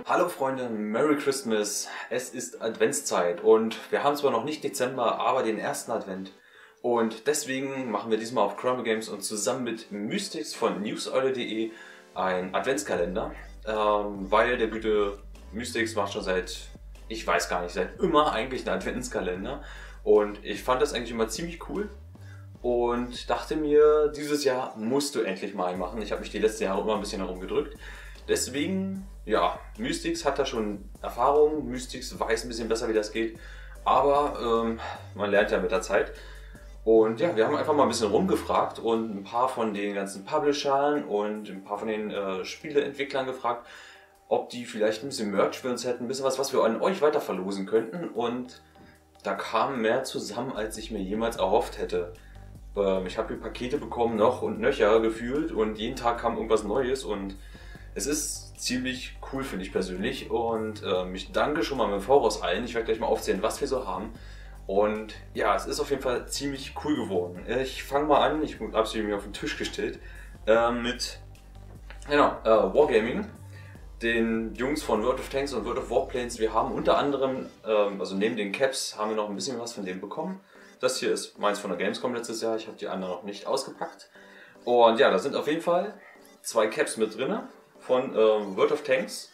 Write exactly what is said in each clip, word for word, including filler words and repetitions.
Hallo Freunde, Merry Christmas! Es ist Adventszeit und wir haben zwar noch nicht Dezember, aber den ersten Advent. Und deswegen machen wir diesmal auf Crumble Games und zusammen mit Mystics von newseule punkt de einen Adventskalender, ähm, weil der gute Mystics macht schon seit, ich weiß gar nicht, seit immer eigentlich einen Adventskalender. Und ich fand das eigentlich immer ziemlich cool und dachte mir, dieses Jahr musst du endlich mal einen machen. Ich habe mich die letzten Jahre immer ein bisschen herumgedrückt. Deswegen, ja, Mystics hat da schon Erfahrung, Mystics weiß ein bisschen besser, wie das geht, aber ähm, man lernt ja mit der Zeit. Und ja, wir haben einfach mal ein bisschen rumgefragt und ein paar von den ganzen Publishern und ein paar von den äh, Spieleentwicklern gefragt, ob die vielleicht ein bisschen Merch für uns hätten, ein bisschen was, was wir an euch weiter verlosen könnten. Und da kam mehr zusammen, als ich mir jemals erhofft hätte. Ähm, ich habe hier Pakete bekommen, noch und nöcher gefühlt, und jeden Tag kam irgendwas Neues und es ist ziemlich cool, finde ich persönlich, und ähm, ich danke schon mal im Voraus allen. Ich werde gleich mal aufzählen, was wir so haben. Und ja, es ist auf jeden Fall ziemlich cool geworden. Ich fange mal an, ich habe sie mir auf den Tisch gestellt, äh, mit genau, äh, Wargaming, den Jungs von World of Tanks und World of Warplanes. Wir haben unter anderem, ähm, also neben den Caps, haben wir noch ein bisschen was von denen bekommen. Das hier ist meins von der Gamescom letztes Jahr, ich habe die anderen noch nicht ausgepackt. Und ja, da sind auf jeden Fall zwei Caps mit drin von äh, World of Tanks.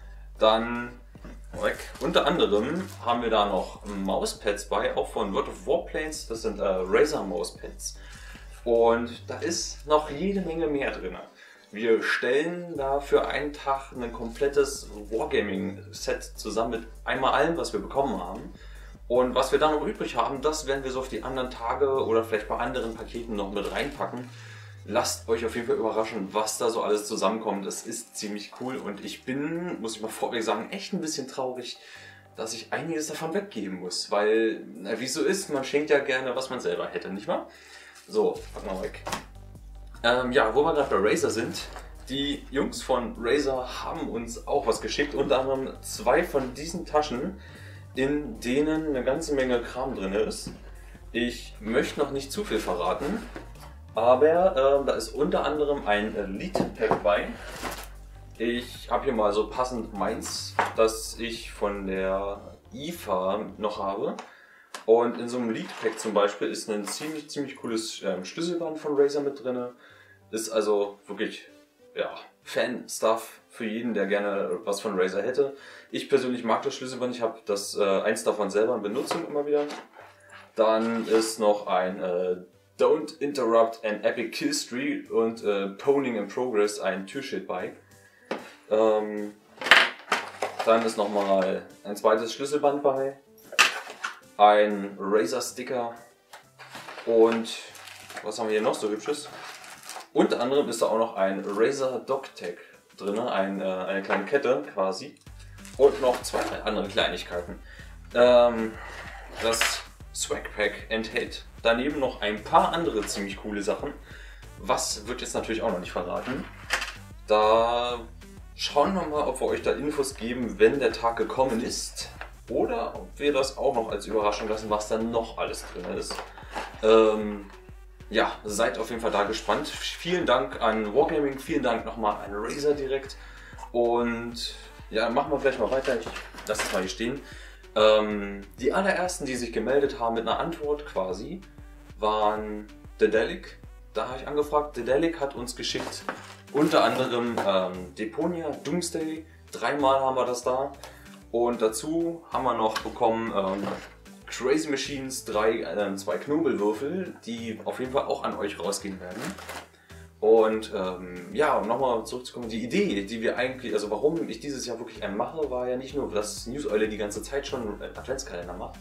Dann weg. Unter anderem haben wir da noch Mauspads bei, auch von World of Warplanes. Das sind äh, Razer Mauspads. Und da ist noch jede Menge mehr drin. Wir stellen da für einen Tag ein komplettes Wargaming-Set zusammen mit einmal allem, was wir bekommen haben. Und was wir da noch übrig haben, das werden wir so auf die anderen Tage oder vielleicht bei anderen Paketen noch mit reinpacken. Lasst euch auf jeden Fall überraschen, was da so alles zusammenkommt. Es ist ziemlich cool und ich bin, muss ich mal vorweg sagen, echt ein bisschen traurig, dass ich einiges davon weggeben muss. Weil, na, wie es so ist, man schenkt ja gerne, was man selber hätte, nicht wahr? So, packen wir weg. Ähm, ja, wo wir gerade bei Razer sind, die Jungs von Razer haben uns auch was geschickt. Unter anderem zwei von diesen Taschen, in denen eine ganze Menge Kram drin ist. Ich möchte noch nicht zu viel verraten. Aber äh, da ist unter anderem ein Lead-Pack bei. Ich habe hier mal so passend meins, das ich von der I F A noch habe. Und in so einem Lead-Pack zum Beispiel ist ein ziemlich, ziemlich cooles ähm, Schlüsselband von Razer mit drin. Ist also wirklich, ja, Fan-Stuff für jeden, der gerne was von Razer hätte. Ich persönlich mag das Schlüsselband, ich habe das äh, eins davon selber in Benutzung immer wieder. Dann ist noch ein äh, Don't Interrupt an Epic Kill Streak und äh, Poning in Progress ein Türschild bei. Ähm, dann ist nochmal ein zweites Schlüsselband bei, ein Razer Sticker und was haben wir hier noch so hübsches? Unter anderem ist da auch noch ein Razer Dog Tag drin, ein, äh, eine kleine Kette quasi, und noch zwei andere Kleinigkeiten. Ähm, das Swag Pack enthält daneben noch ein paar andere ziemlich coole Sachen. Was wird jetzt natürlich auch noch nicht verraten. Da schauen wir mal, ob wir euch da Infos geben, wenn der Tag gekommen ist. Oder ob wir das auch noch als Überraschung lassen, was dann noch alles drin ist. Ähm, ja, seid auf jeden Fall da gespannt. Vielen Dank an Wargaming, vielen Dank nochmal an Razer direkt. Und ja, machen wir vielleicht mal weiter. Ich lasse es mal hier stehen. Ähm, die allerersten, die sich gemeldet haben mit einer Antwort quasi, waren Dedelic. Da habe ich angefragt. Dedelic hat uns geschickt unter anderem ähm, Deponia, Doomsday. Dreimal haben wir das da. Und dazu haben wir noch bekommen ähm, Crazy Machines, drei, äh, zwei Knobelwürfel, die auf jeden Fall auch an euch rausgehen werden. Und ähm, ja, um nochmal zurückzukommen, die Idee, die wir eigentlich, also warum ich dieses Jahr wirklich einen mache, war ja nicht nur, dass newseule die ganze Zeit schon einen Adventskalender macht,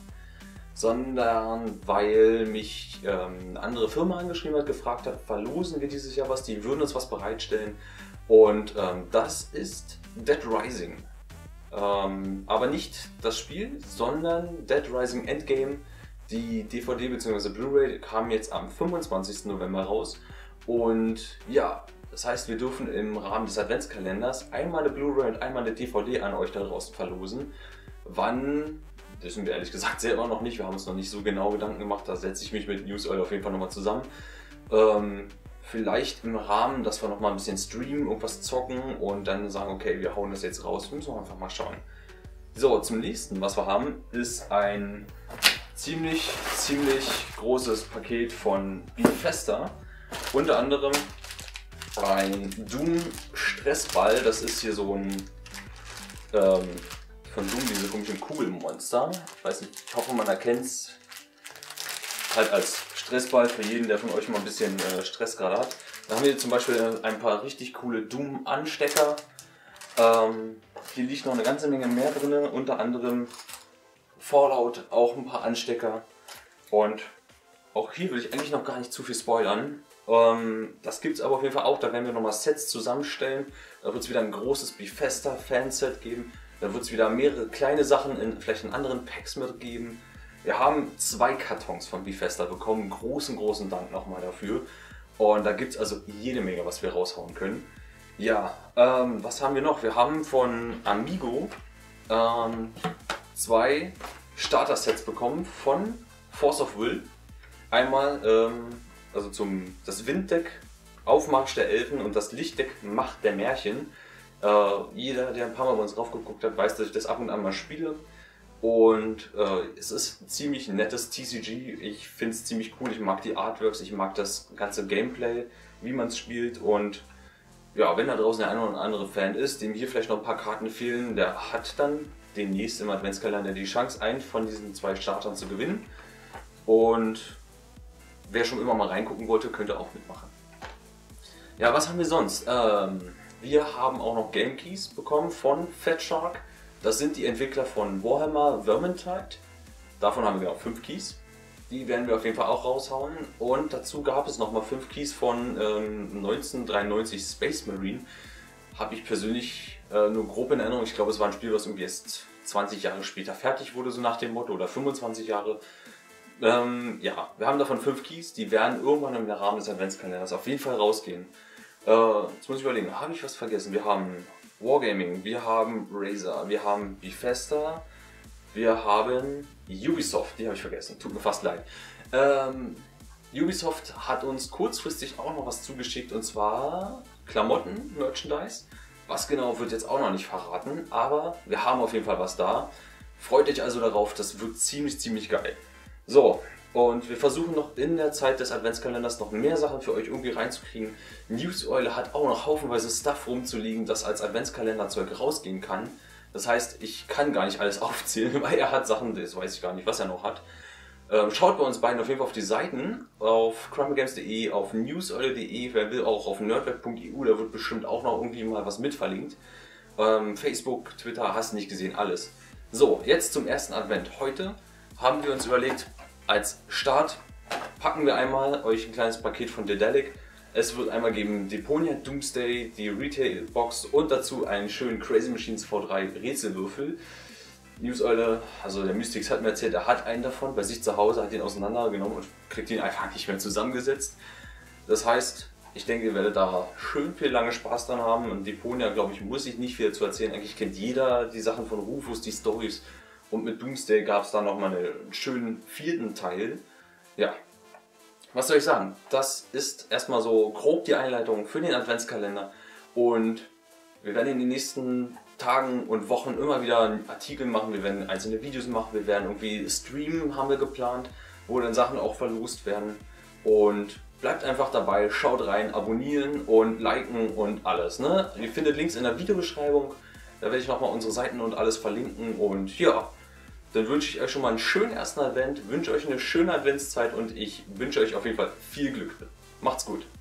sondern weil mich ähm, eine andere Firma angeschrieben hat, gefragt hat, verlosen wir dieses Jahr was, die würden uns was bereitstellen. Und ähm, das ist Dead Rising. Ähm, aber nicht das Spiel, sondern Dead Rising Endgame. Die D V D bzw. Blu-ray kam jetzt am fünfundzwanzigsten November raus. Und ja, das heißt, wir dürfen im Rahmen des Adventskalenders einmal eine Blu-ray und einmal eine D V D an euch da draußen verlosen. Wann, wissen wir ehrlich gesagt selber noch nicht. Wir haben uns noch nicht so genau Gedanken gemacht. Da setze ich mich mit newseule auf jeden Fall nochmal zusammen. Ähm, Vielleicht im Rahmen, dass wir noch mal ein bisschen streamen, irgendwas zocken und dann sagen, okay, wir hauen das jetzt raus. Müssen wir einfach mal schauen. So, zum nächsten, was wir haben, ist ein ziemlich, ziemlich großes Paket von Bethesda. Unter anderem ein Doom Stressball. Das ist hier so ein ähm, von Doom, diese komischen Kugelmonster. Ich weiß nicht, ich hoffe, man erkennt es halt als Stressball für jeden, der von euch mal ein bisschen äh, Stress gerade hat. Da haben wir zum Beispiel ein paar richtig coole Doom-Anstecker. Ähm, hier liegt noch eine ganze Menge mehr drin, unter anderem Fallout, auch ein paar Anstecker. Und auch hier will ich eigentlich noch gar nicht zu viel spoilern. Ähm, das gibt es aber auf jeden Fall auch, da werden wir nochmal Sets zusammenstellen. Da wird es wieder ein großes Bethesda-Fanset geben. Da wird es wieder mehrere kleine Sachen in vielleicht in anderen Packs mitgeben. Wir haben zwei Kartons von Bethesda bekommen. Großen, großen Dank nochmal dafür. Und da gibt es also jede Menge, was wir raushauen können. Ja, ähm, was haben wir noch? Wir haben von Amigo ähm, zwei Starter-Sets bekommen von Force of Will. Einmal ähm, also zum das Winddeck, Aufmarsch der Elfen und das Lichtdeck Macht der Märchen. Äh, jeder, der ein paar Mal bei uns drauf geguckt hat, weiß, dass ich das ab und an mal spiele. Und äh, es ist ein ziemlich nettes T C G. Ich finde es ziemlich cool. Ich mag die Artworks, ich mag das ganze Gameplay, wie man es spielt. Und ja, wenn da draußen der eine oder andere Fan ist, dem hier vielleicht noch ein paar Karten fehlen, der hat dann demnächst im Adventskalender die Chance, einen von diesen zwei Startern zu gewinnen. Und wer schon immer mal reingucken wollte, könnte auch mitmachen. Ja, was haben wir sonst? Ähm, wir haben auch noch Game Keys bekommen von Fat Shark. Das sind die Entwickler von Warhammer Vermintide. Davon haben wir genau fünf Keys. Die werden wir auf jeden Fall auch raushauen. Und dazu gab es nochmal fünf Keys von ähm, neunzehnhundertdreiundneunzig Space Marine. Habe ich persönlich äh, nur grob in Erinnerung. Ich glaube, es war ein Spiel, was irgendwie erst zwanzig Jahre später fertig wurde, so nach dem Motto, oder fünfundzwanzig Jahre. Ähm, ja, wir haben davon fünf Keys, die werden irgendwann im Rahmen des Adventskalenders auf jeden Fall rausgehen. Äh, jetzt muss ich überlegen, habe ich was vergessen? Wir haben Wargaming, wir haben Razer, wir haben Bethesda, wir haben Ubisoft, die habe ich vergessen, tut mir fast leid. Ähm, Ubisoft hat uns kurzfristig auch noch was zugeschickt, und zwar Klamotten, Merchandise. Was genau wird jetzt auch noch nicht verraten, aber wir haben auf jeden Fall was da. Freut euch also darauf, das wird ziemlich, ziemlich geil. So, und wir versuchen noch in der Zeit des Adventskalenders noch mehr Sachen für euch irgendwie reinzukriegen. Newseule hat auch noch haufenweise Stuff rumzuliegen, das als Adventskalenderzeug rausgehen kann. Das heißt, ich kann gar nicht alles aufzählen, weil er hat Sachen, das weiß ich gar nicht, was er noch hat. Ähm, schaut bei uns beiden auf jeden Fall auf die Seiten, auf crumblegames punkt de, auf newseule punkt de, wer will auch auf nerdweb punkt e u, da wird bestimmt auch noch irgendwie mal was mit verlinkt. Ähm, Facebook, Twitter, hast nicht gesehen, alles. So, jetzt zum ersten Advent. Heute haben wir uns überlegt, als Start packen wir einmal euch ein kleines Paket von Daedalic. Es wird einmal geben Deponia Doomsday, die Retail Box und dazu einen schönen Crazy Machines V drei Rätselwürfel. Newseule, also der Mystics hat mir erzählt, er hat einen davon bei sich zu Hause, hat ihn auseinandergenommen und kriegt ihn einfach nicht mehr zusammengesetzt. Das heißt, ich denke, ihr werdet da schön viel lange Spaß dran haben. Und Deponia, glaube ich, muss ich nicht viel dazu erzählen. Eigentlich kennt jeder die Sachen von Rufus, die Storys. Und mit Doomsday gab es dann nochmal einen schönen vierten Teil. Ja, was soll ich sagen? Das ist erstmal so grob die Einleitung für den Adventskalender. Und wir werden in den nächsten Tagen und Wochen immer wieder Artikel machen. Wir werden einzelne Videos machen. Wir werden irgendwie streamen, haben wir geplant, wo dann Sachen auch verlost werden. Und bleibt einfach dabei, schaut rein, abonnieren und liken und alles. Ne? Ihr findet Links in der Videobeschreibung. Da werde ich nochmal unsere Seiten und alles verlinken. Und ja, dann wünsche ich euch schon mal einen schönen ersten Advent, wünsche euch eine schöne Adventszeit und ich wünsche euch auf jeden Fall viel Glück. Macht's gut!